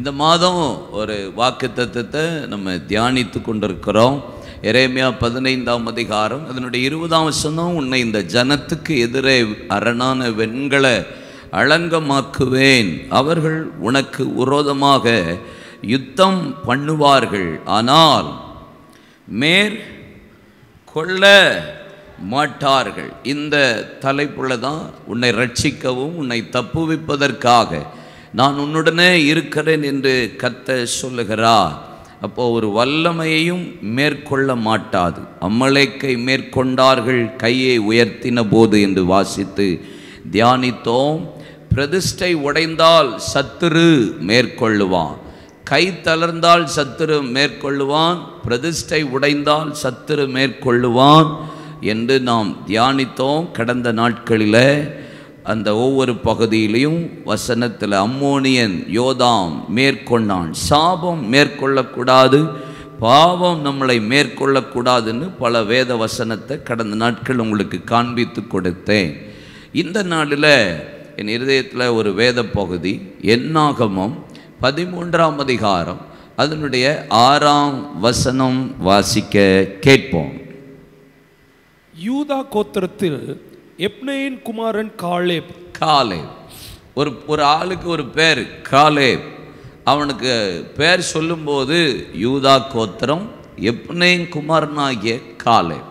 இந்த மாதம் ஒரு வாக்குத்தத்தத்தை நம்ம தியானித்து கொண்டிருக்கிறோம். எரேமியா 15ஆம் அதிகாரம் அதனுடைய 20ஆம் வசனம், உன்னை இந்த ஜனத்துக்கு எதிரே அரணான வெண்கல அலங்கமாக்குவேன், அவர்கள் உனக்கு விரோதமாக யுத்தம் பண்ணுவார்கள், ஆனால் மேற்கொள்ள மாட்டார்கள். இந்த தலைப்புல தான் உன்னை ரட்சிக்கவும் உன்னை தப்புவிப்பதற்காக நான் உன்னுடனே இருக்கிறேன் என்று கர்த்தர் சொல்லுகிறார். அப்போ ஒரு வல்லமையையும் மேற்கொள்ள மாட்டாது. அமலேக்கை மேற்கொண்டார்கள் கையை உயர்த்தின போது என்று வாசித்து தியானித்தோம். பிரதிஷ்டை உடைந்தால் சத்துரு மேற்கொள்ளுவான், கை தளர்ந்தால் சத்துரு மேற்கொள்ளுவான், பிரதிஷ்டை உடைந்தால் சத்துரு மேற்கொள்ளுவான் என்று நாம் தியானித்தோம். கடந்த நாட்களில் அந்த ஒவ்வொரு பகுதியிலையும் வசனத்தில் அம்மோனியன் யோதாம் மேற்கொண்டான், சாபம் மேற்கொள்ளக்கூடாது, பாவம் நம்மளை மேற்கொள்ளக்கூடாதுன்னு பல வேத வசனத்தை கடந்த நாட்கள் உங்களுக்கு காண்பித்து கொடுத்தேன். இந்த நாளில் என் இருதயத்தில் ஒரு வேத பகுதி என்னாகமம் 13ஆம் அதிகாரம் அதனுடைய 6ஆம் வசனம் வாசிக்க கேட்போம். யூதா கோத்திரத்தில் எப்னேயின் குமாரன் காலேப். ஒரு ஆளுக்கு ஒரு பேர் காலேப். அவனுக்கு பேர் சொல்லும்போது யூதா கோத்திரம், எப்னேயின் குமாரனாகிய காலேப்.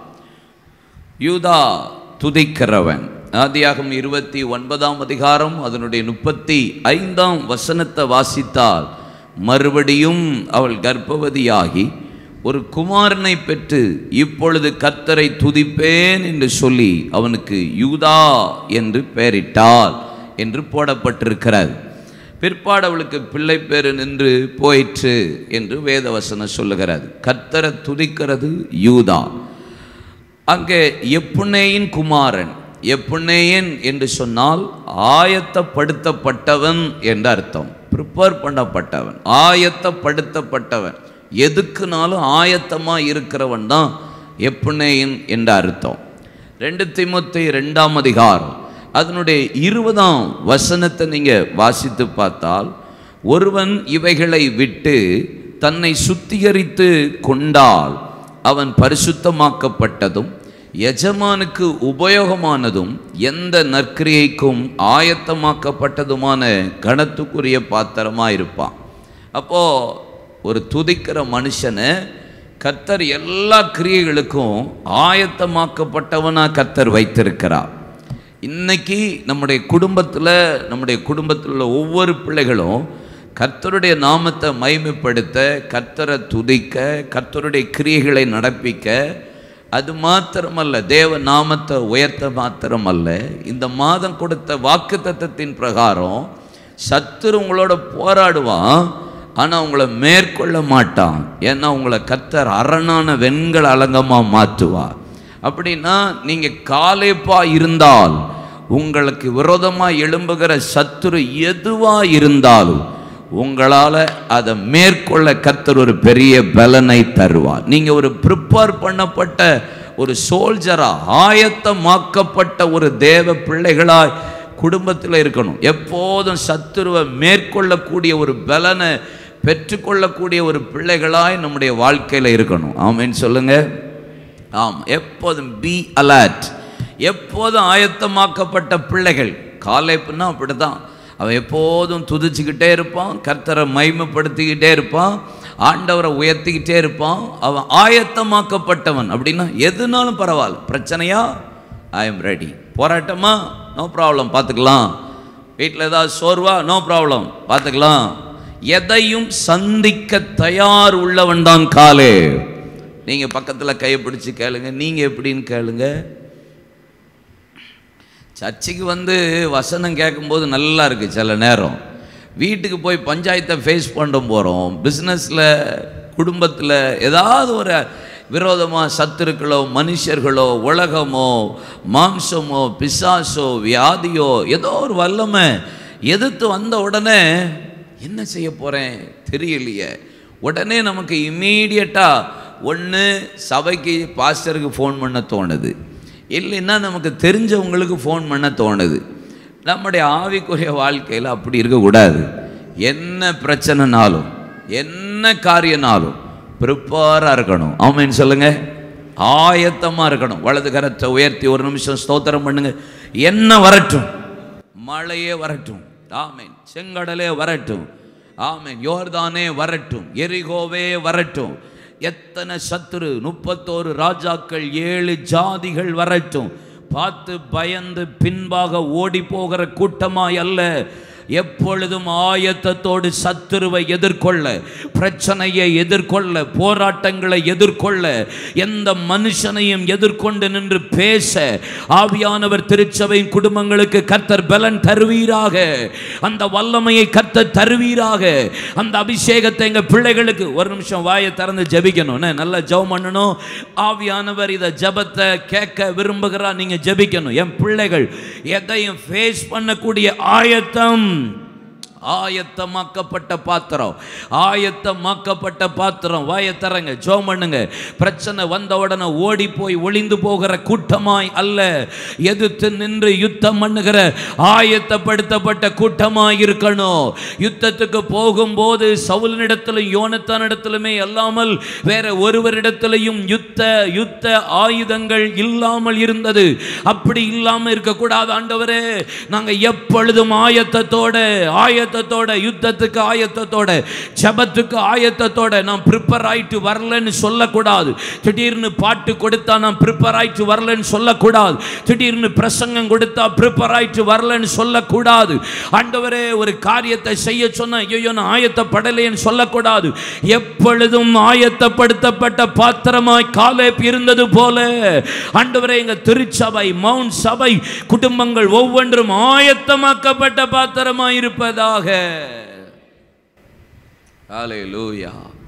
யூதா துதிக்கிறவன். ஆதியாகமம் 29ஆம் அதிகாரம் அதனுடைய 35ஆம் வசனத்தை வாசித்தால், மறுபடியும் அவள் கர்ப்பவதியாகி ஒரு குமாரனை பெற்று இப்பொழுது கர்த்தரை துதிப்பேன் என்று சொல்லி அவனுக்கு யூதா என்று பெயரிட்டாள் என்று போடப்பட்டிருக்கிறது. பிற்பாடு அவளுக்கு பிள்ளை பேரு நின்று போயிற்று என்று வேதவசனம் சொல்லுகிறது. கர்த்தரை துதிக்கிறது யூதா. அங்கே எப்புன்னேயின் குமாரன். எப்புன்னேயன் என்று சொன்னால் ஆயத்தப்படுத்தப்பட்டவன் என்ற அர்த்தம். ப்ரிப்பேர் பண்ணப்பட்டவன், ஆயத்தப்படுத்தப்பட்டவன், எதுக்குனாலும் ஆயத்தமாக இருக்கிறவன் தான் எப்புன்னேயன் என்ற அர்த்தம். 2 தீமோத்தேயு 2ஆம் அதிகாரம் அதனுடைய 20ஆம் வசனத்தை நீங்கள் வாசித்து பார்த்தால், ஒருவன் இவைகளை விட்டு தன்னை சுத்திகரித்து கொண்டால் அவன் பரிசுத்தமாக்கப்பட்டதும் எஜமானுக்கு உபயோகமானதும் எந்த நற்கிரியைக்கும் ஆயத்தமாக்கப்பட்டதுமான கனத்துக்குரிய பாத்திரமாக இருப்பான். அப்போது ஒரு துதிக்கிற மனுஷனை கர்த்தர் எல்லா கிரியைகளுக்கும் ஆயத்தமாக்கப்பட்டவனாக கர்த்தர் வைத்திருக்கிறார். இன்னைக்கு நம்முடைய குடும்பத்தில் உள்ள ஒவ்வொரு பிள்ளைகளும் கர்த்தருடைய நாமத்தை மகிமைப்படுத்த, கர்த்தரை துதிக்க, கர்த்தருடைய கிரியைகளை நடப்பிக்க, அது மாத்திரமல்ல, தேவ நாமத்தை உயர்த்த மாத்திரமல்ல, இந்த மாதம் கொடுத்த வாக்குத்தத்தத்தின் பிரகாரம் சத்துரு உங்களோட போராடுவான், ஆனால் உங்களை மேற்கொள்ள மாட்டான். ஏன்னா உங்களை கர்த்தர் அரணான வெண்கல அலங்கமாக மாற்றுவார். அப்படின்னா நீங்கள் காலேப்பாக இருந்தால் உங்களுக்கு விரோதமாக எழும்புகிற சத்துரு எதுவாக இருந்தாலும் உங்களால் அதை மேற்கொள்ள கர்த்தர் ஒரு பெரிய பலனை தருவார். நீங்கள் ஒரு ப்ரிப்பேர் பண்ணப்பட்ட ஒரு சோல்ஜராக, ஆயத்தமாக்கப்பட்ட ஒரு தேவ பிள்ளைகளாய் குடும்பத்தில் இருக்கணும். எப்போதும் சத்துருவை மேற்கொள்ளக்கூடிய ஒரு பலனை பெற்றுக்கொள்ளக்கூடிய ஒரு பிள்ளைகளாய் நம்முடைய வாழ்க்கையில் இருக்கணும். ஆமென் சொல்லுங்க. ஆம், எப்போதும் பி அலர்ட், எப்போதும் ஆயத்தமாக்கப்பட்ட பிள்ளைகள். காலேப்புன்னா அப்படி தான். அவன் எப்போதும் துதிச்சுக்கிட்டே இருப்பான், கர்த்தரை மகிமைப்படுத்திக்கிட்டே இருப்பான், ஆண்டவரை உயர்த்திக்கிட்டே இருப்பான். அவன் ஆயத்தமாக்கப்பட்டவன். அப்படின்னா எதுனாலும் பரவாயில்ல. பிரச்சனையா, ஐ எம் ரெடி. போராட்டமா, நோ ப்ராப்ளம், பார்த்துக்கலாம். வீட்டில் ஏதாவது சோர்வா, நோ ப்ராப்ளம், பார்த்துக்கலாம். எதையும் சந்திக்க தயார் உள்ளவன் தான் காலே. நீங்கள் பக்கத்தில் கையை பிடிச்சி கேளுங்க, நீங்கள் எப்படின்னு கேளுங்க. சர்ச்சுக்கு வந்து வசனம் கேட்கும்போது நல்லா இருக்குது. சில நேரம் வீட்டுக்கு போய் பஞ்சாயத்தை ஃபேஸ் பண்ண போகிறோம். பிஸ்னஸில், குடும்பத்தில் ஏதாவது ஒரு விரோதமாக சத்துருக்களோ, மனுஷர்களோ, உலகமோ, மாம்சமோ, பிசாசோ, வியாதியோ, ஏதோ ஒரு வல்லமை எதிர்த்து வந்த உடனே என்ன செய்ய போகிறேன் தெரியலையே. உடனே நமக்கு இம்மீடியட்டாக ஒன்று சபைக்கு பாஸ்டருக்கு ஃபோன் பண்ண தோணுது, இல்லைன்னா நமக்கு தெரிஞ்சவங்களுக்கு ஃபோன் பண்ண தோணுது. நம்முடைய ஆவிக்குரிய வாழ்க்கையில் அப்படி இருக்கக்கூடாது. என்ன பிரச்சனைனாலும் என்ன காரியனாலும் ப்ரிப்பேரா இருக்கணும். ஆமென் சொல்லுங்க. ஆயத்தமா இருக்கணும். வலது கரத்தை உயர்த்தி ஒரு நிமிஷம் ஸ்தோத்திரம் பண்ணுங்க. என்ன வரட்டும், மழையே வரட்டும், ஆமென், செங்கடலே வரட்டும், ஆமென், யோர்தானே வரட்டும், எரிகோவே வரட்டும், எத்தனை சத்துரு 31 ராஜாக்கள் 7 ஜாதிகள் வரட்டும், பார்த்து பயந்து பின்பாக ஓடி போகிற கூட்டமாய் அல்ல, எப்பொழுதும் ஆயத்தத்தோடு சத்துருவை எதிர்கொள்ள, பிரச்சனையை எதிர்கொள்ள, போராட்டங்களை எதிர்கொள்ள, எந்த மனுஷனையும் எதிர்கொண்டு நின்று பேச ஆவியானவர் திருச்சபையின் குடும்பங்களுக்கு கர்த்தர் பலன் தருவீராக. அந்த வல்லமையை கர்த்தர் தருவீராக. அந்த அபிஷேகத்தை எங்க பிள்ளைகளுக்கு. ஒரு நிமிஷம் வாயை திறந்து ஜெபிக்கணும். நல்லா ஜெபம் பண்ணணும். ஆவியானவர் இதை ஜெபத்தை கேட்க விரும்புகிறார். நீங்க ஜெபிக்கணும். என் பிள்ளைகள் எதையும் ஃபேஸ் பண்ணக்கூடிய ஆயத்தம், ஆயத்தமாக்கப்பட்ட பாத்திரம், ஆயத்தமாக்கப்பட்ட பாத்திரம். வாயை தரங்க, ஜெபம் பண்ணுங்க. பிரச்சனை வந்த உடனே ஓடி போய் ஒளிந்து போகிற கூட்டமாய் அல்ல, எதிர்த்து நின்று யுத்தம் பண்ணுகிற ஆயத்தப்படுத்தப்பட்ட கூட்டமாய் இருக்கணும். யுத்தத்துக்கு போகும்போது சவுலினிடத்திலும் யோனத்தானிடத்திலுமே அல்லாமல் வேற ஒருவரிடத்திலையும் யுத்த ஆயுதங்கள் இல்லாமல் இருந்தது. அப்படி இல்லாமல் இருக்கக்கூடாது. ஆண்டவரே, நாங்க எப்பொழுதும் ஆயத்தத்தோட யுத்தத்துக்கு ஆயத்தத்தோட, ஜெபத்துக்கு ஆயத்தத்தோட நாம் ப்ரிப்பேர் ஆயிட்டு வரலன்னு சொல்லக்கூடாது. திடீர்னு பாட்டு கொடுத்தா நான் ப்ரிப்பேர் ஆயிட்டு வரலன்னு சொல்லக்கூடாது. திடீர்னு பிரசங்கம் கொடுத்தா ப்ரிப்பேர் ஆயிட்டு வரலன்னு சொல்லக்கூடாது. ஆண்டவரே, ஒரு காரியத்தை செய்ய சொன்னா ஐயோ நான் ஆயத்தப்படலைன்னு சொல்லக்கூடாது. எப்பொழுதும் ஆயத்தப்படுத்தப்பட்ட பாத்திரமாய் காலேப் இருந்தது போல ஆண்டவரே, எங்க திருச்சபை, மவுண்ட் சபை குடும்பங்கள் ஒவ்வொன்றும் ஆயத்தமாக்கப்பட்ட பாத்திரமாய் இருப்பதாக. ஹல்லேலூயா.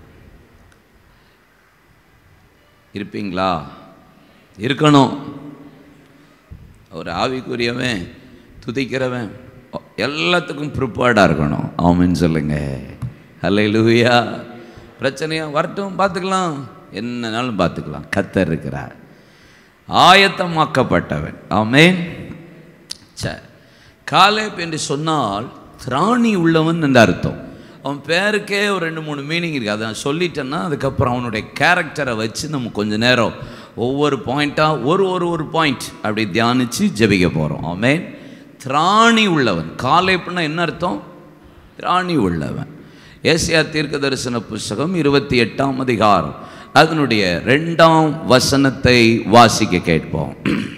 இருப்பீங்களா? இருக்கணும். ஒரு ஆவிக்குரியவன், துதிக்கிறவன் எல்லாத்துக்கும் ப்ரிப்பேர்டாக இருக்கணும். ஆமென் சொல்லுங்க. ஹல்லேலூயா. பிரச்சனையா வரட்டும், பார்த்துக்கலாம், என்னன்னாலும் பார்த்துக்கலாம். கர்த்தர் இருக்கிறார். ஆயத்தமாக்கப்பட்டவன். ஆமென். சரி, காலேப் என்று சொன்னால் திராணி உள்ளவன் என்று அர்த்தம். அவன் பேருக்கே ஒரு 2-3 மீனிங் இருக்குது. அதை நான் சொல்லிட்டேன்னா அதுக்கப்புறம் அவனுடைய கேரக்டரை வச்சு நம்ம கொஞ்சம் நேரம் ஒவ்வொரு பாயிண்ட்டாக ஒரு பாயிண்ட் அப்படி தியானித்து ஜெபிக்க போகிறோம். ஆமென். திராணி உள்ளவன். காலேப்னா என்ன அர்த்தம்? திராணி உள்ளவன். ஏசாயா தீர்க்க தரிசன புஸ்தகம் 28ஆம் அதிகாரம் அதனுடைய 2ஆம் வசனத்தை வாசிக்க கேட்போம்.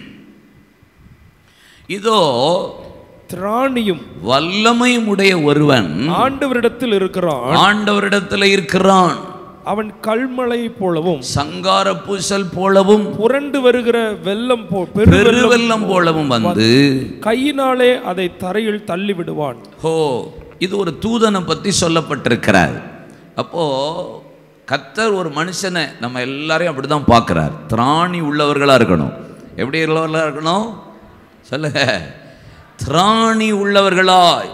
இதோ திராணியும் வல்லமையும் உடைய ஒருவன் ஆண்டவரிடத்தில் இருக்கிறான். அவன் கல்மழை போலவும் சங்கார பூசல் போலவும் புரண்டு வருகிற பெருவெள்ளம் போலவும் வந்து கையினாலே அதை தரையில் தள்ளி விடுவான். இது ஒரு தூதனை பற்றி சொல்லப்பட்டிருக்கிறார். அப்போ கர்த்தர் ஒரு மனுஷனை நம்ம எல்லாரையும் அப்படிதான் பார்க்கிறார். திராணி உள்ளவர்களா இருக்கணும். எப்படி உள்ளவர்களா இருக்கணும் சொல்லுங்க. திராணி உள்ளவர்களாய்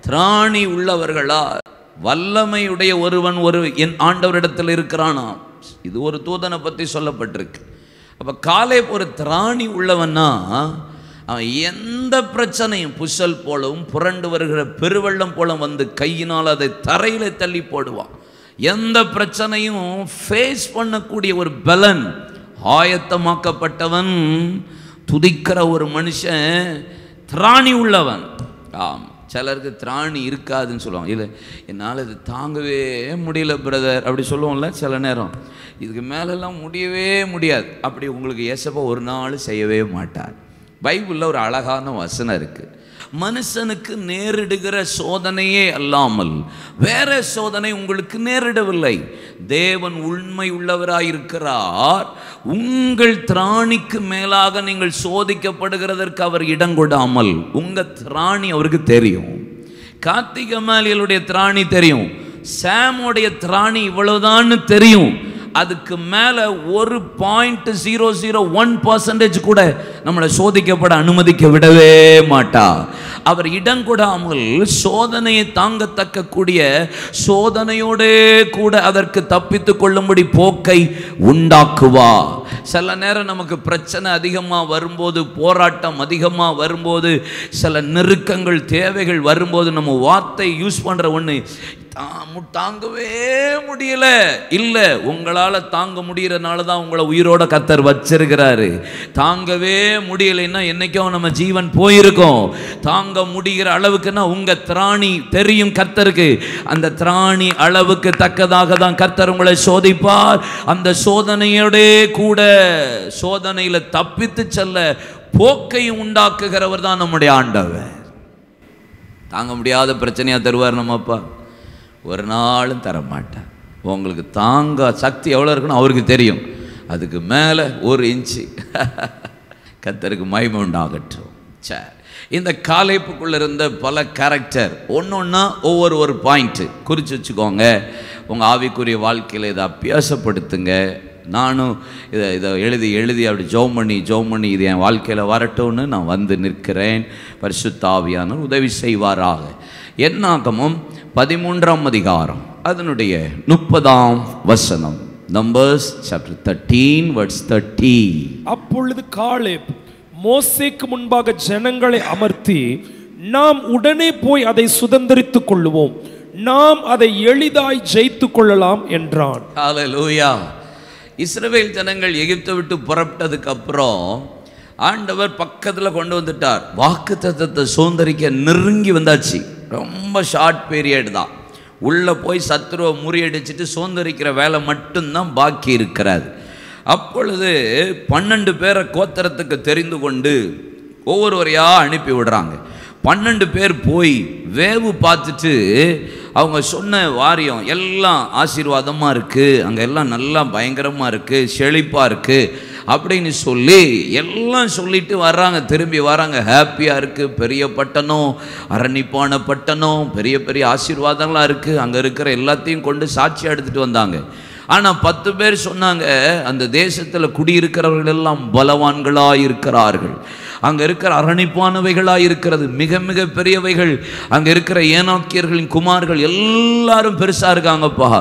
வல்லமையுடைய ஒருவன் என் ஆண்டவரிடத்தில் இருக்கிறானாம். இது ஒரு தூதனை பற்றி சொல்லப்பட்டிருக்கு. அப்போ காலேப் ஒரு திராணி உள்ளவன்னா அவன் எந்த பிரச்சனையும் புசல் போலவும் புரண்டு வருகிற பெருவெள்ளம் போல வந்து கையினால் அதை தரையில் தள்ளி போடுவான். எந்த பிரச்சனையும் ஃபேஸ் பண்ணக்கூடிய ஒரு பலன். ஆயத்தமாக்கப்பட்டவன், துதிக்கிற ஒரு மனுஷன், திராணி உள்ளவன். ஆம், சிலருக்கு திராணி இருக்காதுன்னு சொல்லுவாங்க. இல்லை, என்னால் இது தாங்கவே முடியல பிரதர் அப்படி சொல்லுவோம்ல சில நேரம். இதுக்கு மேலெல்லாம் முடியவே முடியாது. அப்படி உங்களுக்கு ஏசப்பா ஒரு நாள் செய்யவே மாட்டார். பைபிளில் ஒரு அழகான வசனம் இருக்குது. மனுஷனுக்கு நேரிடுகிற சோதனையே அல்லாமல் வேற சோதனை உங்களுக்கு நேரிடவில்லை. தேவன் உண்மை உள்ளவராயிருக்கிறார். உங்கள் திராணிக்கு மேலாக நீங்கள் சோதிக்கப்படுகிறதற்கு அவர் இடம் கொடாமல், உங்கள் திராணி அவருக்கு தெரியும். கார்த்திகை மாலியலுடைய திராணி தெரியும். சாமுடைய திராணி இவ்வளவுதான் தெரியும். அதுக்கு மேல 1.001% கூட நம்மளை சோதிக்கப்பட அனுமதிக்க விடவே மாட்டார். அவர் இடம் கொடாமல் சோதனையை தாங்கத்தக்க கூடிய சோதனையோடே கூட அதற்கு தப்பித்து கொள்ளும்படி போக்கை உண்டாக்குவார். சில நேரம் நமக்கு பிரச்சனை அதிகமாக வரும்போது, போராட்டம் அதிகமாக வரும்போது, சில நெருக்கங்கள் தேவைகள் வரும்போது நம்ம வார்த்தை யூஸ் பண்ணுற ஒன்று, தாங்கவே முடியல. இல்லை, உங்களால் தாங்க முடியறதுனால தான் உங்களை உயிரோட கர்த்தர் வச்சிருக்கிறாரு. தாங்கவே முடியலைன்னா என்னைக்கும் நம்ம ஜீவன் போயிருக்கோம். தாங்க முடிகிற அளவுக்குன்னா உங்க திராணி தெரியும் கர்த்தருக்கு. அந்த திராணி அளவுக்கு தக்கதாக தான் கர்த்தர் உங்களை சோதிப்பார். அந்த சோதனையோட கூட சோதனையில தப்பித்து செல்ல போக்கை உண்டாக்குகிறவர் தான் நம்முடைய ஆண்டவர். தாங்க முடியாத பிரச்சனையா தருவார் நம்ம அப்பா? ஒரு நாளும் தரமாட்டார். உங்களுக்கு தாங்க சக்தி எவ்வளோ இருக்குன்னு அவருக்கு தெரியும். அதுக்கு மேலே 1 இன்ச்சு கர்த்தருக்கு மகிமை உண்டாகட்டும். சரி, இந்த காலேப்புக்குள்ளே இருந்த பல கேரக்டர் ஒன்றொன்னா ஒவ்வொரு பாயிண்ட்டு குறித்து வச்சுக்கோங்க. உங்கள் ஆவிக்குரிய வாழ்க்கையில் இதை அபியாசப்படுத்துங்க. நானும் இதை எழுதி அப்படி ஜெபம் பண்ணி இது என் வாழ்க்கையில் வரட்டும்னு நான் வந்து நிற்கிறேன். பரிசுத்த ஆவியானவர் உதவி செய்வாராக. என்னாகமம் 13ஆம் அதிகாரம் அதனுடைய 30ஆம் வசனம். Numbers chapter 13 verse 30. அப்பொழுது காலேப் மோசேக்கு முன்பாக ஜனங்களை அமர்த்தி, நாம் உடனே போய் அதை சுதந்தரித்துக் கொள்ளுவோம், நாம் அதை எளிதாய் ஜெயித்துக் கொள்ளலாம் என்றான். ஹல்லேலூயா. இஸ்ரவேல் ஜனங்கள் எகிப்தை விட்டு புறப்பட்டதுக்கு அப்புறம் ஆண்டவர் பக்கத்தில் கொண்டு வந்துட்டார். வாக்குத்தத்தத்தை சுதந்தரிக்க நெருங்கி வந்தாச்சு. ரொம்ப ஷார்ட் பீரியட் தான். உள்ளே போய் சத்துருவை முறியடிச்சிட்டு சுதந்தரிக்கிற வேலை மட்டும்தான் பாக்கி இருக்கிறது. அப்பொழுது 12 பேரை கோத்திரத்துக்கு தெரிந்து கொண்டு ஒவ்வொருவரையாக அனுப்பி விடுறாங்க. 12 பேர் போய் வேவு பார்த்துட்டு அவங்க சொன்ன வாரியம் எல்லாம் ஆசீர்வாதமாக இருக்குது, அங்கே எல்லாம் நல்லா பயங்கரமாக இருக்குது, செழிப்பாக இருக்குது அப்படின்னு சொல்லி எல்லாம் சொல்லிட்டு வர்றாங்க. திரும்பி வராங்க, ஹாப்பியாக இருக்குது, பெரிய பட்டணம், அரணிப்பான பட்டணம், பெரிய பெரிய ஆசீர்வாதங்களாக இருக்குது, அங்கே இருக்கிற எல்லாத்தையும் கொண்டு சாட்சியாக எடுத்துகிட்டு வந்தாங்க. ஆனால் 10 பேர் சொன்னாங்க, அந்த தேசத்தில் குடியிருக்கிறவர்கள் எல்லாம் பலவான்களாக இருக்கிறார்கள், அங்கே இருக்கிற அரணிப்பானவைகளாக இருக்கிறது, மிக மிக பெரியவைகள், அங்கே இருக்கிற ஏனாக்கியர்களின் குமார்கள் எல்லாரும் பெருசாக இருக்காங்கப்பா,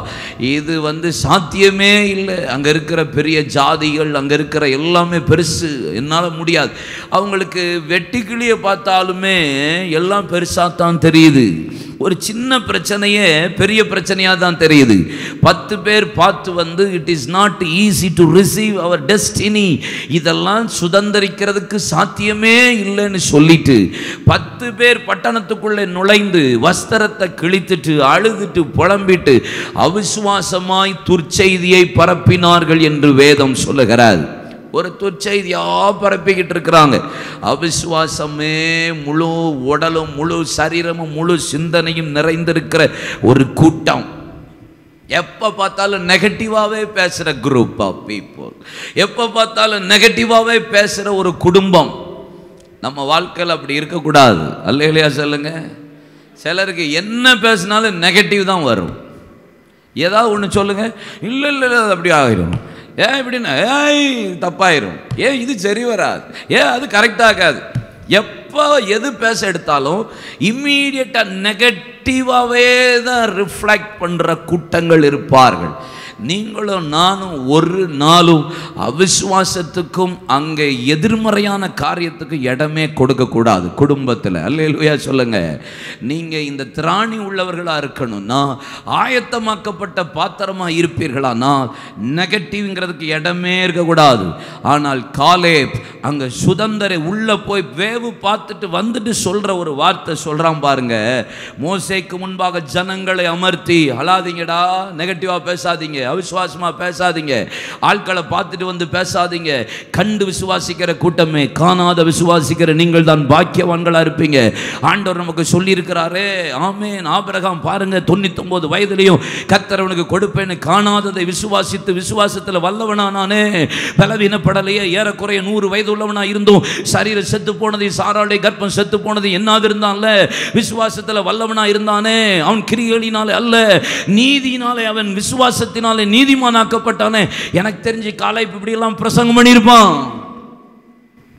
இது சாத்தியமே இல்லை, அங்கே இருக்கிற பெரிய ஜாதிகள், அங்கே இருக்கிற எல்லாமே பெருசு, என்னால் முடியாது. அவங்களுக்கு வெட்டிக்கிளியை பார்த்தாலுமே எல்லாம் பெருசாக தான் தெரியுது. ஒரு சின்ன பிரச்சனையே பெரிய பிரச்சனையாக தான் தெரியுது. 10 பேர் பார்த்து it is not easy to receive our destiny, இதெல்லாம் சுதந்திரிக்கிறதுக்கு சாத்தியமே இல்லைன்னு சொல்லிட்டு 10 பேர் பட்டணத்துக்குள்ளே நுழைந்து வஸ்திரத்தை கிழித்துட்டு அழுதுட்டு புலம்பிட்டு அவிசுவாசமாய் துர்ச்செய்தியை பரப்பினார்கள் என்று வேதம் சொல்லுகிறார். ஒரு துர்ச்செய்தியா பரப்பிக்கிட்டு இருக்கிறாங்க. அவிசுவாசமே முழு உடலும் முழு சரீரமும் முழு சிந்தனையும் நிறைந்திருக்கிற ஒரு கூட்டம். எப்போ பார்த்தாலும் நெகட்டிவாகவே பேசுகிற குரூப் ஆஃப் பீப்புள், எப்போ பார்த்தாலும் நெகட்டிவாகவே பேசுகிற ஒரு குடும்பம். நம்ம வாழ்க்கையில் அப்படி இருக்கக்கூடாது. அல்லேலூயா சொல்லுங்க. சிலருக்கு என்ன பேசினாலும் நெகட்டிவ் தான் வரும். ஏதாவது ஒன்று சொல்லுங்க, இல்லை இல்லை அது அப்படி ஆகிடும், ஏன் இப்படின்னா ஏய் தப்பாயிரும், இது சரி வராது, அது கரெக்டாகாது. எப்போ எது பேச எடுத்தாலும் இம்மீடியட்டாக நெகட்டிவாகவே தான் ரிஃப்ளெக்ட் பண்ணுற கூட்டங்கள் இருப்பார்கள். நீங்களும் நானும் ஒரு நாளும் அவிசுவாசத்துக்கும் அங்கே எதிர்மறையான காரியத்துக்கு இடமே கொடுக்கக்கூடாது குடும்பத்தில். அல்லேலூயா சொல்லுங்க. நீங்கள் இந்த திராணி உள்ளவர்களாக இருக்கணும்னா, ஆயத்தமாக்கப்பட்ட பாத்திரமாக இருப்பீர்களானா நெகட்டிவ்ங்கிறதுக்கு இடமே இருக்கக்கூடாது. ஆனால் காலேப் அங்கே சுதந்திர உள்ளே போய் வேவு பார்த்துட்டு வந்துட்டு சொல்கிற ஒரு வார்த்தை சொல்கிறான் பாருங்க. மோசேக்கு முன்பாக ஜனங்களை அமர்த்தி, அழாதீங்கடா, நெகட்டிவாக பேசாதீங்க, அவிசுவாசமா பேசாதீங்க, ஆட்களை பார்த்துட்டு பேசாதீங்க, கண்டு விசுவாசிக்கிற கூட்டமே, காணாத விசுவாசிக்கிற நீங்கள் தான் பாக்கியவான்களா இருப்பீங்க. ஆண்டவர் நமக்கு சொல்லி இருக்கிறாரே. ஆமென். ஆபிரகாம் பாருங்க, 99 வயதிலையும் கர்த்தர் அவனுக்கு கொடுப்பேன்னு காணாததை விசுவாசித்து விசுவாசத்தில் வல்லவனானே, பலவீனப்படலையே. ஏறக்குறைய 100 வயது உள்ளவனா இருந்தும் சரீரம் செத்து போனது, சாராளுடைய கர்ப்பம் செத்து போனது என்னாது இருந்தான்ல, விசுவாசத்தில் வல்லவனா இருந்தானே. அவன் கிரியைகளினாலே அல்ல, நீதியினாலே, அவன் விசுவாசத்தினாலே நீதிமானாக்கப்பட்டானே. எனக்கு தெரிஞ்சு காலேப் இப்படி எல்லாம் பிரசங்கம் பண்ணியிருப்பான்.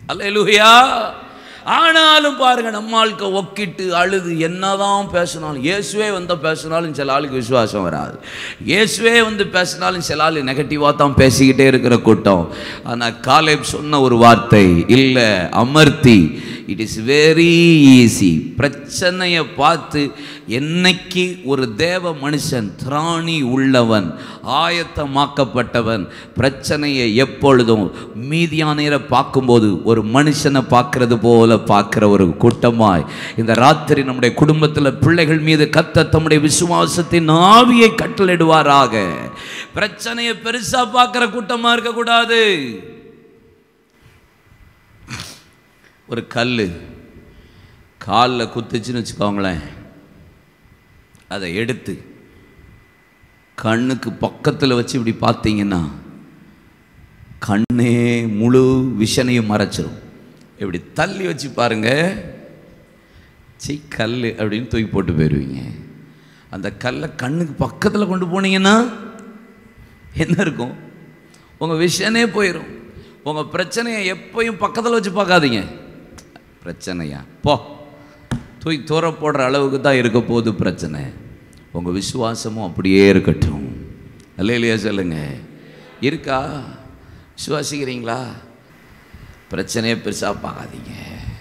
அல்லேலூயா. ஆனாலும் பாருங்க, நம்ம ஆளுக்கு ஒக்கிட்டு அழுது என்னதான் பேசினாலும், இயேசுவே வந்து பேசினாலும் சில ஆளுக்கு விசுவாசம் வராது. இயேசுவே வந்து பேசினாலும் சில ஆளு நெகட்டிவாக தான் பேசிக்கிட்டே இருக்கிற கூட்டம். ஆனால் காலேப் சொன்ன ஒரு வார்த்தை, இல்லை அமர்த்தி, இட் இஸ் வெரி ஈஸி. பிரச்சனையை பார்த்து என்னைக்கு ஒரு தேவ மனுஷன் திராணி உள்ளவன், ஆயத்தமாக்கப்பட்டவன், பிரச்சனையை எப்பொழுதும் மீதியானரை பார்க்கும்போது ஒரு மனுஷனை பார்க்கறது போல பார்க்கிற ஒரு கூட்டமாய் இந்த ராத்திரி நம்முடைய குடும்பத்தில் பிள்ளைகள் மீது கர்த்தர் தம்முடைய விசுவாசத்தின் ஆவியை கட்டளையிடுவாராக. பிரச்சனையை பெருசா பார்க்கிற கூட்டமா இருக்கக்கூடாது. ஒரு கல் காலில் குத்துச்சுன்னு வச்சுக்கோங்களேன், அதை எடுத்து கண்ணுக்கு பக்கத்தில் வச்சு இப்படி பார்த்தீங்கன்னா கண்ணே முழு விஷனையும் மறைச்சிடும். இப்படி தள்ளி வச்சு பாருங்க, கல் அப்படின்னு தூக்கி போட்டு போயிடுவீங்க. அந்த கல்லை கண்ணுக்கு பக்கத்தில் கொண்டு போனீங்கன்னா என்ன இருக்கும்? உங்கள் விஷனே போயிடும். உங்கள் பிரச்சனையை எப்பயும் பக்கத்தில் வச்சு பார்க்காதீங்க. பிரச்சனையா போ, தூக்கி தூர போடுற அளவுக்கு தான் இருக்க போகுது பிரச்சனை. உங்கள் விசுவாசமும் அப்படியே இருக்கட்டும். அல்லேலூயா சொல்லுங்க. இருக்கா? விசுவாசிக்கிறீங்களா? பிரச்சனையை பெருசாக பார்க்காதீங்க.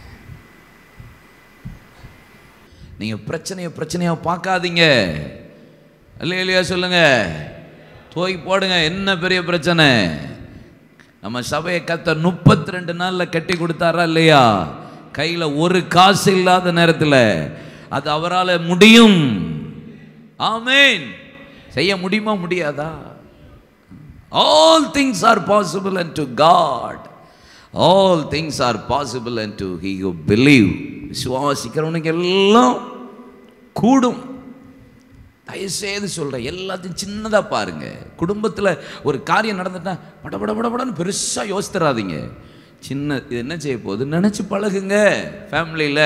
நீங்கள் பிரச்சனையாக பார்க்காதீங்க. அல்லேலூயா சொல்லுங்க. தூக்கி போடுங்க. என்ன பெரிய பிரச்சனை? நம்ம சபையை கர்த்தர் 32 நாளில் கட்டி கொடுத்தாரா இல்லையா? கையில் ஒரு காசு இல்லாத நேரத்தில் அது அவரால் முடியும். ஆமென். செய்ய முடியுமா முடியாதா? All things are possible unto God. All things are possible unto he who believe. விசுவாசிக்கிறவனுக்கு எல்லாம் கூடும். தயவுசெய்து சொல்கிறேன், எல்லாத்தையும் சின்னதாக பாருங்க. குடும்பத்தில் ஒரு காரியம் நடந்துட்டா படபடன்னு பெருசாக யோசித்துறாதீங்க. சின்ன இது என்ன செய்ய போகுது நினச்சி பழகுங்க. ஃபேமிலியில்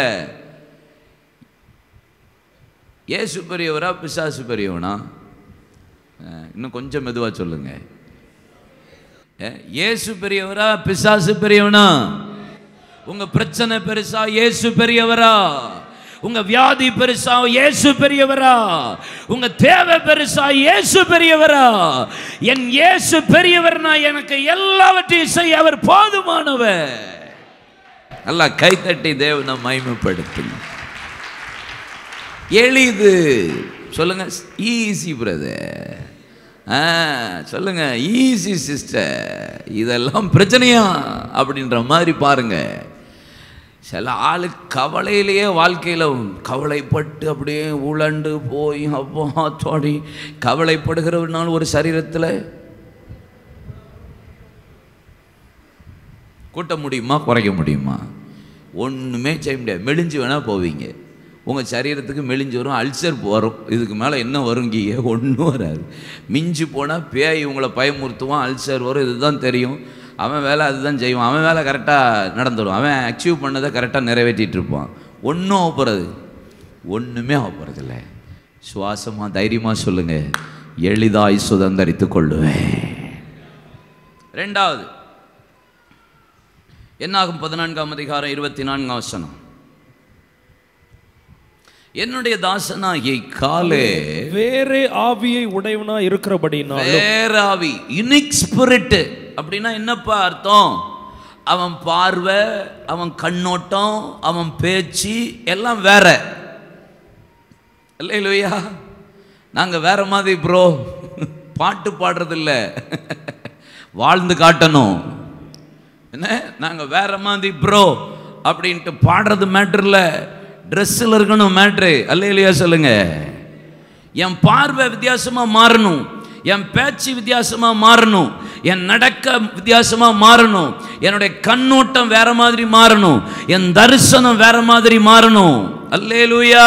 ஏசு பெரியவரா பிசாசு பெரியவனா? இன்னும் கொஞ்சம் மெதுவாக சொல்லுங்க. ஏசு பெரியவரா பிசாசு பெரியவனா? உங்க பிரச்சனை பெருசா இயேசு பெரியவரா? உங்க வியாதி பெருசா இயேசு பெரியவரா? உங்க தேவை பெருசா இயேசு பெரியவரா? என் இயேசு பெரியவர்னா எனக்கு எல்லாவற்றையும் செய்ய அவர் போதுமானவர். நல்லா கைத்தட்டி தேவனை மகிமைப்படுத்துங்க. எளிது சொல்லுங்க. Easy brother. சொல்லுங்க. Easy sister. இதெல்லாம் பிரச்சனையா அப்படின்ற மாதிரி பாருங்க. சில ஆளு கவலையிலேயே வாழ்க்கையில் கவலைப்பட்டு அப்படியே உழண்டு போய் அப்பா தோடி கவலைப்படுகிறவனால ஒரு சரீரத்தில் கூட்ட முடியுமா குறைக்க முடியுமா? ஒன்றுமே செய்ய முடியாது. மெலிஞ்சு வேணால் போவீங்க. உங்கள் சரீரத்துக்கு மெலிஞ்சு வரும், அல்சர் வரும். இதுக்கு மேலே என்ன வருங்கீங்க? ஒன்றும் வராது. மிஞ்சி போனால் பேய் உங்களை பயமுறுத்துவான், அல்சர் வரும். இதுதான் தெரியும். அவன் வேலை அதுதான் செய்வான். அவன் வேலை கரெக்டாக நடந்துடும். அவன் அச்சீவ் பண்ணதை கரெக்டாக நிறைவேற்றிட்டு இருப்பான். ஒன்றும் ஆகப்படுறது ஒன்றுமே ஆகப்படுறதில்லை. சுவாசமாக தைரியமாக சொல்லுங்கள், எளிதாய் சுதந்தரித்து கொள்ளுவேன். ரெண்டாவது என்னாகும் 14ஆம் அதிகாரம் 24ஆம் வசனம். என்னுடைய தாசனாகிய காலே வேறே ஆவியை உடையவனா இருக்கிறபடினாலும். வேற ஆவி, யுனிக் ஸ்பிரிட் அப்படின்னா என்னப்பா அர்த்தம்? அவன் பார்வை, அவன் கண்ணோட்டம், அவன் பேச்சு எல்லாம் வேற. இல்லையா? நாங்க வேற மாதிரி ப்ரோ. பாட்டு பாடுறதில்ல, வாழ்ந்து காட்டணும். என்ன? நாங்க வேற மாதிரி ப்ரோ அப்படின்ட்டு பாடுறது மேட்டர் இல்லை, ட்ரெஸ்ஸில் இருக்கணும் மேட்ரு. அல்லேலூயா சொல்லுங்க. என் பார்வை வித்தியாசமா மாறணும், என் பேச்சு வித்தியாசமா மாறணும், என் நடக்க வித்தியாசமா மாறணும், என்னுடைய கண்ணோட்டம் வேற மாதிரி மாறணும், என் தரிசனம் வேற மாதிரி மாறணும். அல்லேலூயா.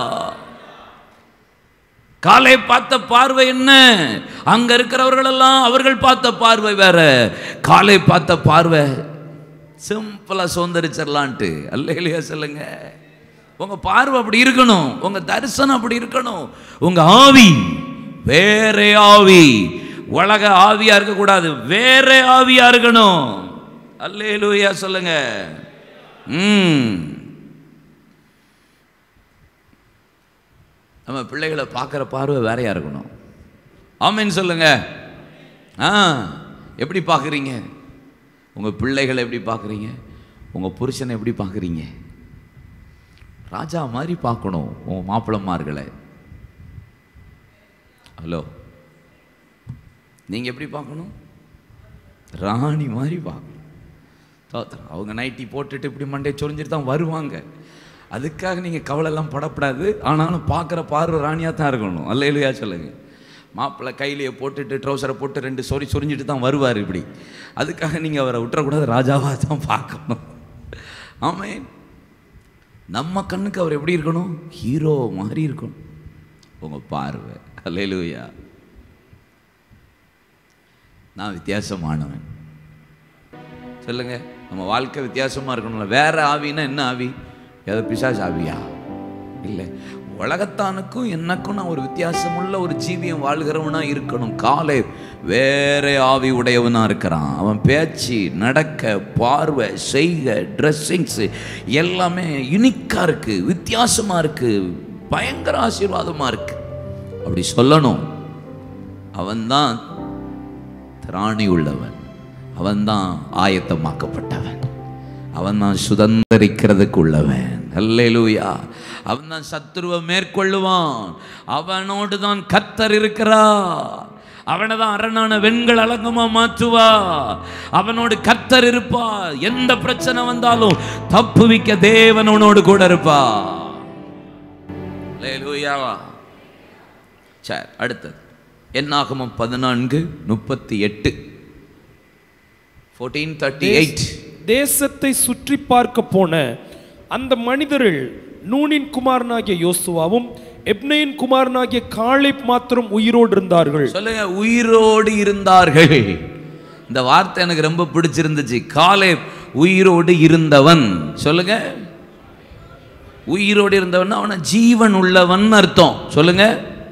காலை பார்த்த பார்வை என்ன? அங்க இருக்கிறவர்கள் எல்லாம் அவர்கள் பார்த்த பார்வை வேற. காலை பார்த்த பார்வை சிம்பிளா சுதந்திரிச்சிடலான்ட்டு. அல்லேலூயா சொல்லுங்க. உங்க பார்வை அப்படி இருக்கணும், உங்க தரிசனம் அப்படி இருக்கணும். உங்க ஆவி வேற ஆவி, உலக ஆவியா இருக்கக்கூடாது, வேற ஆவியா இருக்கணும். அல்லேலூயா சொல்லுங்க. நம்ம பிள்ளைகளை பார்க்குற பார்வை வேறையா இருக்கணும். ஆமென் சொல்லுங்க. எப்படி பார்க்குறீங்க? உங்கள் பிள்ளைகளை எப்படி பார்க்குறீங்க? உங்கள் புருஷனை எப்படி பார்க்குறீங்க? ராஜா மாதிரி பார்க்கணும் உங்கள் மாப்பிள்ளமார்களை. ஹலோ, நீங்கள் எப்படி பார்க்கணும்? ராணி மாதிரி பார்க்கணும். அவங்க நைட்டி போட்டுட்டு இப்படி மண்டே சொரிஞ்சிட்டு தான் வருவாங்க. அதுக்காக நீங்கள் கவலைலாம் படப்படாது. ஆனாலும் பார்க்குற பார்வை ராணியாக தான் இருக்கணும். அல்லேலூயா சொல்லுங்க. மாப்பிள்ளை கையிலேயே போட்டுட்டு ட்ரௌசரை போட்டு 2 சொரிஞ்சிட்டு தான் வருவார் இப்படி. அதுக்காக நீங்கள் அவரை விட்டுறக்கூடாது, ராஜாவாக தான் பார்க்கணும். ஆமென். நம்ம கண்ணுக்கு அவர் எப்படி இருக்கணும்? ஹீரோ மாதிரி இருக்கணும் உங்கள் பார்வை. அல்லேலூயா. நான் வித்தியாசமானவன் சொல்லுங்க. நம்ம வாழ்க்கை வித்தியாசமாக இருக்கணும்ல. வேற ஆவின்னா என்ன ஆவி? ஏதோ பிசாசு ஆவியா? இல்லை, உலகத்தானுக்கும் எனக்கும் நான் ஒரு வித்தியாசமுள்ள ஒரு ஜீவியம் வாழ்கிறவனா இருக்கணும். காலை வேற ஆவி உடையவனா இருக்கிறான். அவன் பேச்சு, நடக்க, பார்வை, செய்கை, ட்ரெஸ்ஸிங்ஸ் எல்லாமே யுனிக்காக இருக்கு, வித்தியாசமா இருக்கு, பயங்கர ஆசீர்வாதமா இருக்கு. அப்படி சொல்லணும். அவன்தான் திராணி உள்ளவன், அவன்தான் ஆயத்தமாக்கப்பட்டவன், அவன்தான் சுதந்திரிக்கிறதுக்கு உள்ளவன். அல்லேலூயா. அவன்தான் சத்துருவை மேற்கொள்ளுவான். அவனோடு தான் கர்த்தர் இருக்கிறார். அவனை தான் அரணான வெண்கள் அலங்கமா மாற்றுவா. அவனோடு கர்த்தர் இருப்பா. எந்த பிரச்சனை வந்தாலும் தப்புவிக்க தேவன் அவனோடு கூட இருப்பா. அல்லேலூயாவா. சரி, அடுத்தது என்னாகமம் 14:38. 14:38. தேசத்தை சுற்றி பார்க்க போன அந்த மனிதரில் நூனின் குமாரனாகிய யோசுவாவும் எப்னையின் குமாரனாகிய காலேப் மாத்திரம் உயிரோடு இருந்தார்கள். சொல்லுங்க, உயிரோடு இருந்தார்கள். இந்த வார்த்தை எனக்கு ரொம்ப பிடிச்சிருந்துச்சு. காலேப் உயிரோடு இருந்தவன். சொல்லுங்க, உயிரோடு இருந்தவன் அவன ஜீவன் உள்ளவன் அர்த்தம். சொல்லுங்க.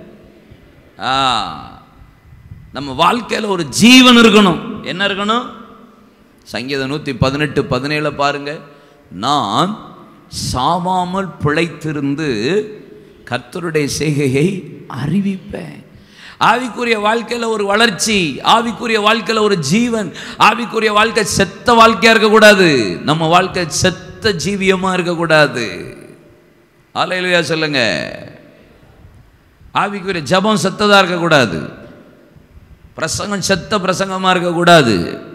நம்ம வாழ்க்கையில் ஒரு ஜீவன் இருக்கணும். என்ன இருக்கணும்? சங்கீதம் 118:17 பாருங்க. நான் சாவாமல் பிழைத்திருந்து கர்த்தருடைய செய்கையை அறிவிப்பேன். ஆவிக்குரிய வாழ்க்கையில் ஒரு வளர்ச்சி, ஆவிக்குரிய வாழ்க்கையில் ஒரு ஜீவன். ஆவிக்குரிய வாழ்க்கை செத்த வாழ்க்கையா இருக்கக்கூடாது. நம்ம வாழ்க்கை செத்த ஜீவியமா இருக்கக்கூடாது. அல்லேலூயா சொல்லுங்க. ஆவிக்குரிய ஜபம் செத்ததா இருக்கக்கூடாது. பிரசங்கம் செத்த பிரசங்கமா இருக்கக்கூடாது.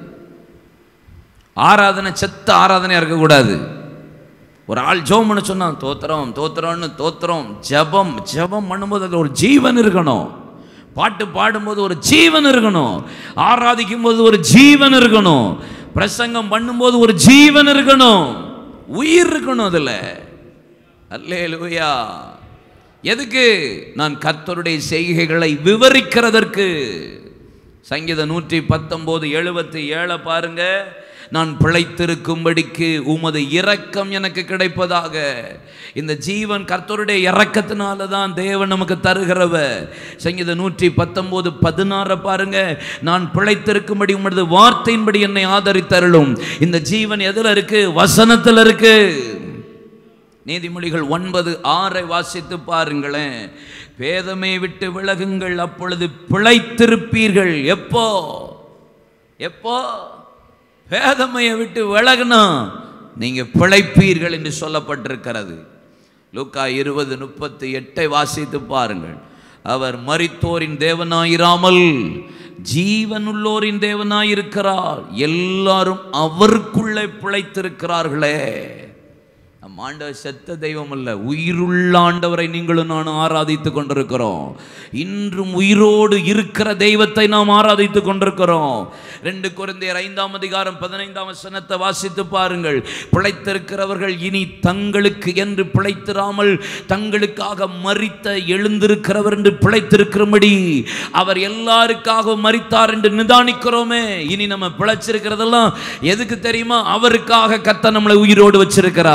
ஆராதனை செத்த ஆராதனையா இருக்கக்கூடாது. ஒரு ஆள் ஜெபம் பண்ண சொன்னா தோத்திரம் தோத்திரம்னு தோத்திரம், ஜபம் ஜபம் பண்ணும்போது அதில் ஒரு ஜீவன் இருக்கணும். பாட்டு பாடும்போது ஒரு ஜீவன் இருக்கணும். ஆராதிக்கும் போது ஒரு ஜீவன் இருக்கணும். பிரசங்கம் பண்ணும்போது ஒரு ஜீவன் இருக்கணும். உயிர் இருக்கணும் அதுல. அல்லேலூயா. எதுக்கு? நான் கர்த்தருடைய செய்கைகளை விவரிக்கிறதற்கு. சங்கீதம் 119:77 பாருங்க. நான் பிழைத்திருக்கும்படிக்கு உமது இரக்கம் எனக்கு கிடைப்பதாக. இந்த ஜீவன் கர்த்தருடைய இரக்கத்தினால தான் தேவன் நமக்கு தருகிறவ. சங்கீதம் 119:16 பாருங்க. நான் பிழைத்திருக்கும்படி உமது வார்த்தையின்படி என்னை ஆதரித்தருளும். இந்த ஜீவன் எதுல இருக்கு? வசனத்தில் இருக்கு. நீதிமொழிகள் 9:6 வாசித்து பாருங்களேன். பேதமை விட்டு விலகுங்கள், அப்பொழுது பிழைத்திருப்பீர்கள். எப்போ? எப்போ? பேதமையை விட்டு விலகுனா நீங்க பிழைப்பீர்கள் என்று சொல்லப்பட்டிருக்கிறது. லூக்கா 20:38 வாசித்து பாருங்கள். அவர் மரித்தோரின் தேவனாயிராமல் ஜீவனுள்ளோரின் தேவனாயிருக்கிறார். எல்லாரும் அவருக்குள்ளே பிழைத்திருக்கிறார்களே. நம் ஆண்டவர் செத்த தெய்வம் அல்ல, உயிருள்ள ஆண்டவரை நீங்களும் நானும் ஆராதித்துக் கொண்டிருக்கிறோம். இன்றும் உயிரோடு இருக்கிற தெய்வத்தை நாம் ஆராதித்துக் கொண்டிருக்கிறோம். 2 கொரிந்தியர் 5:15 வாசித்து பாருங்கள். பிழைத்திருக்கிறவர்கள் இனி தங்களுக்கு என்று பிழைத்திராமல் தங்களுக்காக மரித்த எழுந்திருக்கிறவர் என்று பிழைத்திருக்கிறபடி அவர் எல்லாருக்காக மரித்தார் என்று நிதானிக்கிறோமே. இனி நம்ம பிழைச்சிருக்கிறதெல்லாம் எதுக்கு தெரியுமா? அவருக்காக கர்த்தர் நம்மளை உயிரோடு வச்சிருக்கிறார்.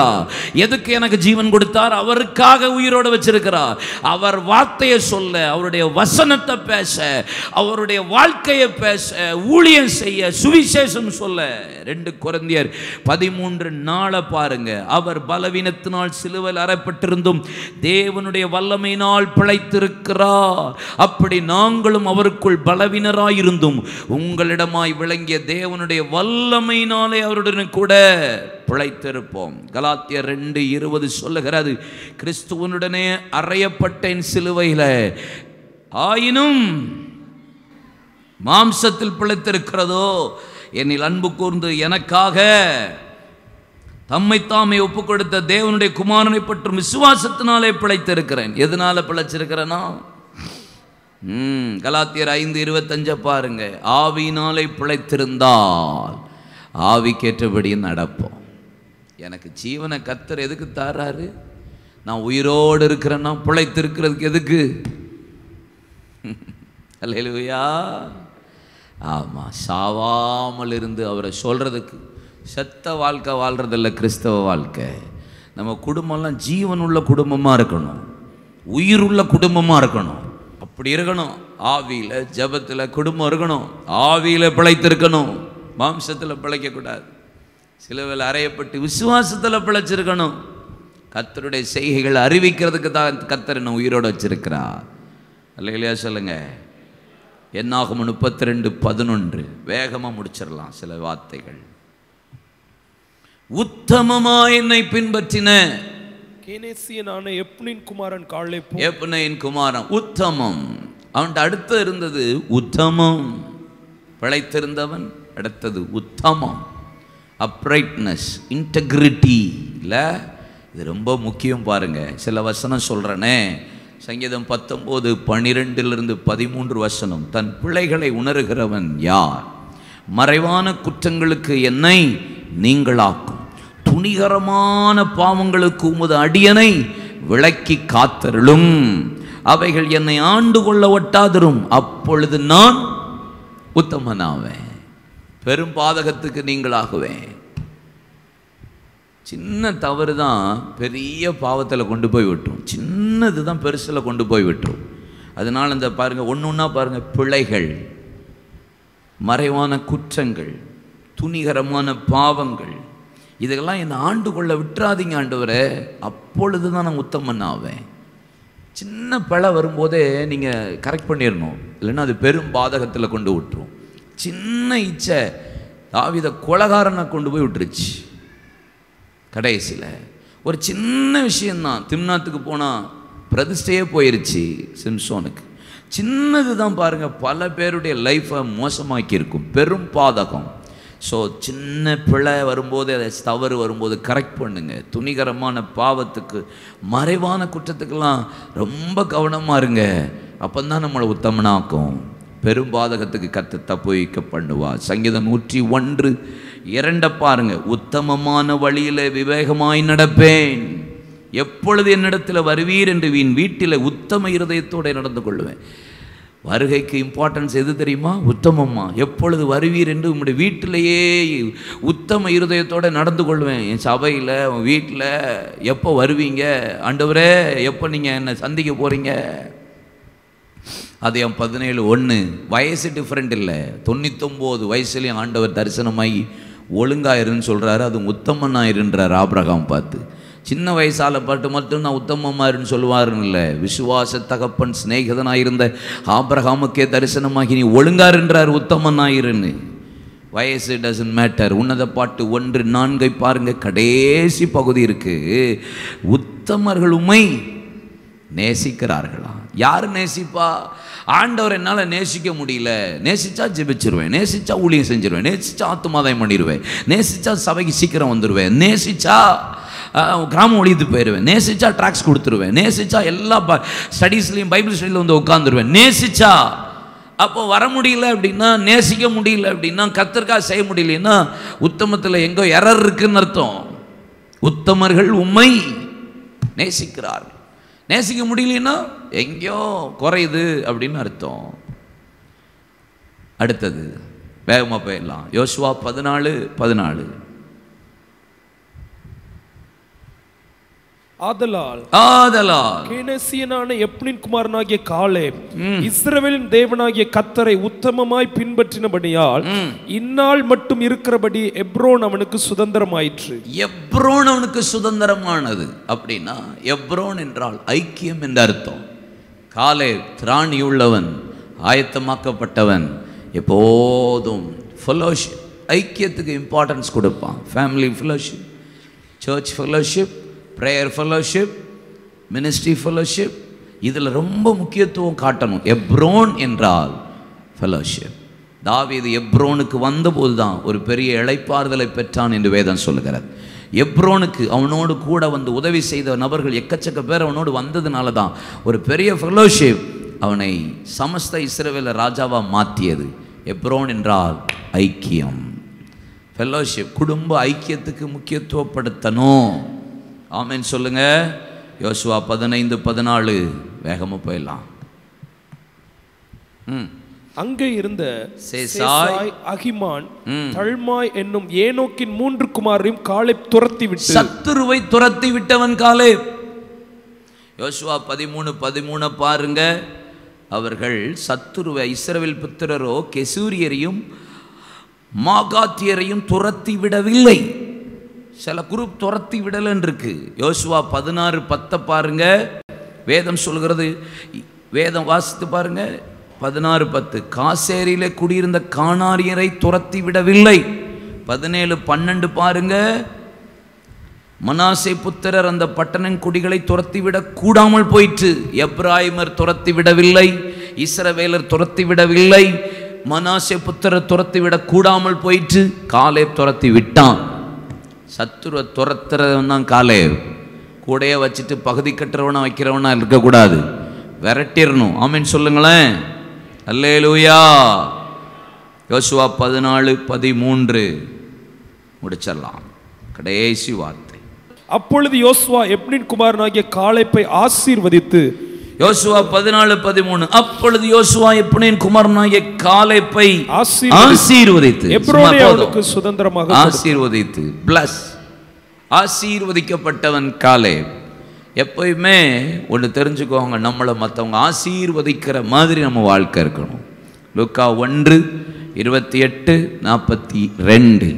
எதுக்கு எனக்கு ஜீவன் கொடுத்தார்? அவருக்காக உயிரோடு வச்சிருக்கிறார். அவர் வார்த்தையை சொல்ல, அவருடைய வசனத்தை பேச, அவருடைய வாழ்க்கையை பேச, ஊழியம் செய்ய, சுவிசேஷம் சொல்ல. 2 கொரிந்தியர் 13 பாருங்க. அவர் பலவீனத்தினால் சிலுவையில் அறையப்பட்டிருந்தும் தேவனுடைய வல்லமையினால் பிழைத்திருக்கிறார். அப்படி நாங்களும் அவருக்குள் பலவீனராயிருந்தும் உங்களிடமாய் விளங்கிய தேவனுடைய வல்லமையினாலே அவருடன் கூட பிழைத்திருப்போம். கலாத்தியர் 2:20 சொல்லுகிறது, கிறிஸ்துவனுடனே அறையப்பட்டேன் சிலுவையில், ஆயினும் மாம்சத்தில் பிழைத்திருக்கிறதோ என்னில் அன்பு கூர்ந்து எனக்காக தம்மைத்தாமே ஒப்பு கொடுத்த தேவனுடைய குமாரனை பற்றும் விசுவாசத்தினாலே பிழைத்திருக்கிறேன். எதனால பிழைச்சிருக்கிறேன்னா, கலாத்தியர் 5:25 பாருங்க. ஆவியினாலே பிழைத்திருந்தால் ஆவிக்கேற்றபடி நடப்போம். எனக்கு ஜீவனை கர்த்தர் எதுக்கு தாராரு? நான் உயிரோடு இருக்கிறேன்னா பிழைத்திருக்கிறதுக்கு எதுக்கு? அல்லேலூயா. ஆமாம், சாவாமல் இருந்து அவரை சொல்கிறதுக்கு. செத்த வாழ்க்கை வாழ்கிறதில்ல கிறிஸ்தவ வாழ்க்கை. நம்ம குடும்பம்லாம் ஜீவனுள்ள குடும்பமாக இருக்கணும், உயிருள்ள குடும்பமாக இருக்கணும். அப்படி இருக்கணும். ஆவியில் ஜபத்தில் குடும்பம் இருக்கணும், ஆவியில் பிழைத்திருக்கணும், மாம்சத்தில் பிழைக்கக்கூடாது. சிலுவையில் அறையப்பட்டு விசுவாசத்தில் பிழைச்சிருக்கணும். கர்த்தருடைய செய்கைகள் அறிவிக்கிறதுக்கு தான் கர்த்தர் என்ன உயிரோடு வச்சிருக்கிறார். அல்லேலூயா சொல்லுங்க. என்னாகும் 32:11 வேகமாக முடிச்சிடலாம் சில வார்த்தைகள். உத்தமமா என்னை பின்பற்றின கேனேசியனான எப்னின் குமாரன் காலேப். எப்னின் குமாரன் உத்தமம். அவன்கிட்ட அடுத்து இருந்தது உத்தமம். பிழைத்திருந்தவன். அடுத்தது உத்தமம், அப்ரைட்னஸ், இன்டெகிரிட்டி. இல்லை, இது ரொம்ப முக்கியம் பாருங்க. சில வசனம் சொல்கிறேனே, சங்கீதம் 19:12-13 தன் பிழைகளை உணர்கிறவன் யார்? மறைவான குற்றங்களுக்கு என்னை நீங்களாக்கும், துணிகரமான பாவங்களுக்கு உமது அடியனை விலக்கி காத்தருளும், அவைகள் என்னை ஆண்டு கொள்ள ஒட்டாதரும், அப்பொழுது நான் உத்தமனாவேன், பெரும் பாதகத்துக்கு நீங்களாகுவேன். சின்ன தவறு தான் பெரிய பாவத்தில் கொண்டு போய் விட்டுரும், சின்னது தான் பெருசில் கொண்டு போய் விட்டுரும். அதனால் இந்த பாருங்கள், ஒன்று ஒன்றா பாருங்கள். பிழைகள், மறைவான குற்றங்கள், துணிகரமான பாவங்கள், இதெல்லாம் என்னை ஆண்டு கொள்ள விட்டுறாதீங்க ஆண்டவரே, அப்பொழுது தான் நான் உத்தமன் ஆவேன். சின்ன பிழை வரும்போதே நீங்கள் கரெக்ட் பண்ணிடணும், இல்லைன்னா அது பெரும் பாதகத்தில் கொண்டு விட்டுரும். சின்ன இச்சை தாவீதை கொலைகாரனை கொண்டு போய் விட்டுருச்சு. கடைசியில் ஒரு சின்ன விஷயந்தான், திம்னாத்துக்கு போனால் பிரதிஷ்டையே போயிருச்சு சிம்சோனுக்கு. சின்னது தான் பாருங்கள், பல பேருடைய லைஃப்பை மோசமாக்கியிருக்கும், பெரும் பாதகம். ஸோ சின்ன பிழை வரும்போது, அதை தவறு வரும்போது கரெக்ட் பண்ணுங்க. துணிகரமான பாவத்துக்கு, மறைவான குற்றத்துக்கெல்லாம் ரொம்ப கவனமாக இருங்க. அப்போ தான் நம்மளை உத்தமனாக்கும். பெரும் பாதகத்துக்கு கர்த்தர் தப்புவிக்க பண்ணுவார். சங்கீதம் 101:2 பாருங்க. உத்தமமான வழியில் விவேகமாய் நடப்பேன், எப்பொழுது என்னிடத்தில் வருவீர் என்று என் வீட்டில் உத்தம இருதயத்தோடு நடந்து கொள்வேன். வருகைக்கு இம்பார்ட்டன்ஸ் எது தெரியுமா? உத்தமம்மா. எப்பொழுது வருவீர் என்று உங்களுடைய வீட்டிலேயே உத்தம இருதயத்தோடு நடந்து கொள்வேன். என் சபையில், உன் வீட்டில் எப்போ வருவீங்க ஆண்டவரே, எப்போ நீங்கள் என்னை சந்திக்க போகிறீங்க? அது என் 17:1 வயசு டிஃப்ரெண்ட் இல்லை, 99 வயசுலேயும் ஆண்டவர் தரிசனமாகி ஒழுங்காயிருன்னு சொல்கிறாரு. அது உத்தமனாயிருன்றார் ஆபிரகாம் பார்த்து. சின்ன வயசால் பாட்டு மட்டும் நான் உத்தமமாயிருன்னு சொல்லுவாருன்னு இல்லை, விசுவாச தகப்பன் சிநேகிதனாயிருந்த ஆபிரகாமுக்கே தரிசனமாகி நீ ஒழுங்காருன்றார், உத்தமனாயிருன்னு. வயசு டசன்ட் மேட்டர். உன்னத பாட்டு 1:4 பாருங்க, கடைசி பகுதி இருக்கு. உத்தமர்கள் உம்மை நேசிக்கிறார்களா? யார் நேசிப்பா? ஆண்டவர் என்னால் நேசிக்க முடியல. நேசிச்சா ஜெபிச்சிருவேன், நேசிச்சா ஊழியம் செஞ்சிருவேன், நேசிச்சா ஆத்துமாதாயம் பண்ணிடுவேன், நேசிச்சா சபைக்கு சீக்கிரம் வந்துடுவேன், நேசிச்சா கிராமம் ஒழித்து போயிடுவேன், நேசிச்சா ட்ராக்ஸ் கொடுத்துருவேன், நேசிச்சா எல்லா ஸ்டடீஸ்லையும் பைபிள் ஸ்டடியில் வந்து உட்காந்துருவேன், நேசிச்சா. அப்போ வர முடியல அப்படின்னா, நேசிக்க முடியல அப்படின்னா, கர்த்தருக்காக செய்ய முடியலன்னா உத்தமத்தில் எங்கோ எரர் இருக்குன்னு அர்த்தம். உத்தமர்கள் உம்மை நேசிக்கிறார்கள். நேசிக்க முடியலன்னா எங்கேயோ குறையுது அப்படின்னு அர்த்தம். அடுத்தது வேகமாக போயிடலாம். யோசுவா 14:14 ஆதலால் கேனேசியனான எப்னின் குமாரனாகிய காலேப் இஸ்ரவேலின் தேவனாகிய கர்த்தரை உத்தமமாய் பின்பற்றினபடியால் இந்நாள் மட்டும் இருக்கிறபடி எப்ரோன் அவனுக்கு சுதந்திரமாயிற்று. எப்ரோன் அவனுக்கு சுதந்திரமானது. அப்படின்னா எப்ரோன் என்றால் ஐக்கியம் என்ற அர்த்தம். காலேப் திராணியுள்ளவன், ஆயத்தமாக்கப்பட்டவன், எப்போதும் ஃபெலோஷிப், ஐக்கியத்துக்கு இம்பார்ட்டன்ஸ் கொடுப்பான். Family fellowship, church fellowship, prayer fellowship, ministry fellowship, இதில் ரொம்ப முக்கியத்துவம் காட்டணும். எப்ரோன் என்றால் ஃபெலோஷிப். தாவீது எப்ரோனுக்கு வந்தபோது தான் ஒரு பெரிய இளைப்பாறுதலை பெற்றான் என்று வேதம் சொல்லுகிறது. எப்ரோனுக்கு அவனோடு கூட வந்து உதவி செய்த நபர்கள் எக்கச்சக்க பேர் அவனோடு வந்ததுனால தான் ஒரு பெரிய ஃபெலோஷிப் அவனை சமஸ்த இஸ்ரவேல ராஜாவாக மாற்றியது. எப்ரோன் என்றால் ஐக்கியம், ஃபெலோஷிப், குடும்ப ஐக்கியத்துக்கு முக்கியத்துவப்படுத்தணும். ஆமென் சொல்லுங்க. யோசுவா 15:14 வேகமாக போயிடலாம். அங்கே இருந்த சேசாய், அகிமான், தல்மாய் என்னும் ஏனோக்கின் 3 குமாரையும் காலேப் துரத்தி விட்டு, சத்துருவை துரத்தி விட்டவன் காலேப். யோசுவா 13:13 பாருங்க. அவர்கள் சத்துருவை, இஸ்ரவேல் புத்திரரோ கெசூரியரையும் மாகாத்தியரையும் துரத்தி விடவில்லை. சில குரூப் துரத்தி விடலன்னு இருக்கு. யோசுவா 16:10 பாருங்க. வேதம் சொல்கிறது, வேதம் வாசித்து பாருங்க. 16:10 காசேரியிலே குடியிருந்த கானாரியரை துரத்தி விடவில்லை. 17:12 பாருங்க. மனாசே புத்திரர் அந்த பட்டணம் குடிகளை துரத்திவிட கூடாமல் போயிற்று. எப்ராயிமர் துரத்தி விடவில்லை, இஸ்ரவேலர் துரத்தி விடவில்லை, மனாசே புத்திரர் துரத்திவிட கூடாமல் போயிற்று. காலேப் துரத்தி விட்டான். சத்துருவை துரத்துறவன் தான் காலேப். கூடையே வச்சுட்டு பகுதி கட்டுறவனா வைக்கிறவனா இருக்கக்கூடாது, விரட்டிடணும். ஆமென் சொல்லுங்களேன். அல்லேலூயா. யோசுவா 14:13 முடிச்சிடலாம். கடைசி வார்த்தை. அப்பொழுது யோசுவா எப்னின் குமாரனாகிய காலேப்பை ஆசீர்வதித்து, யோசுவா 14:13 அப்பொழுது யோசுவா எப்னின் குமாரனாகிய காலேப்பை ஆசீர்வதித்து, எப்ரோனை அவனுக்கு சுதந்திரமாக ஆசீர்வதித்து, பிளஸ், ஆசீர்வதிக்கப்பட்டவன் காலேப். எப்பயுமே ஒன்று தெரிஞ்சுக்கோங்க, நம்மளை மற்றவங்க ஆசீர்வதிக்கிற மாதிரி நம்ம வாழ்க்கை இருக்கணும். லூக்கா 1:28-42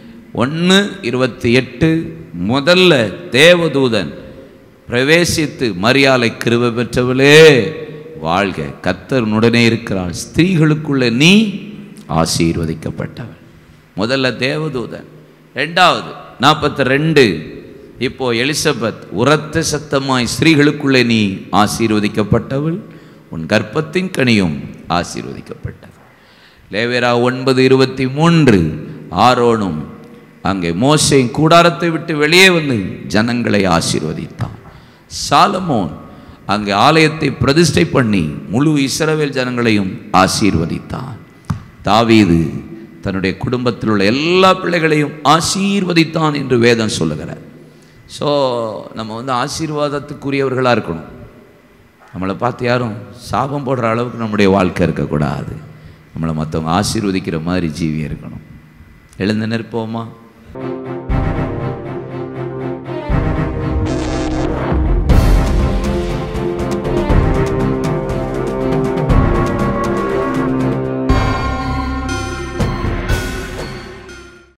1:28 முதல்ல தேவதூதன் பிரவேசித்து, மரியாதை கிருபை பெற்றவளே வாழ்க, கர்த்தர் உடனே இருக்கிறாள், ஸ்திரீகளுக்குள்ள நீ ஆசீர்வதிக்கப்பட்டவள். முதல்ல தேவதூதன். 2வது 42 இப்போ எலிசபெத் உரத்த சத்தமாய், ஸ்திரீகளுக்குள்ளே நீ ஆசீர்வதிக்கப்பட்டவள், உன் கர்ப்பத்தின் கனியும் ஆசீர்வதிக்கப்பட்டது. லேவியரா 9:23 ஆரோனும் அங்கே மோசேயின் கூடாரத்தை விட்டு வெளியே வந்து ஜனங்களை ஆசீர்வதித்தான். சாலமோன் அங்கே ஆலயத்தை பிரதிஷ்டை பண்ணி முழு இஸ்ரவேல் ஜனங்களையும் ஆசீர்வதித்தான். தாவீது தன்னுடைய குடும்பத்தில் உள்ள எல்லா பிள்ளைகளையும் ஆசீர்வதித்தான் என்று வேதம் சொல்லுகிறார். ஸோ நம்ம ஆசீர்வாதத்துக்குரியவர்களாக இருக்கணும். நம்மளை பார்த்து யாரும் சாபம் போடுற அளவுக்கு நம்முடைய வாழ்க்கை இருக்கக்கூடாது. நம்மளை மற்றவங்க ஆசீர்வதிக்கிற மாதிரி ஜீவியம் இருக்கணும். எழுந்து நிற்போமா?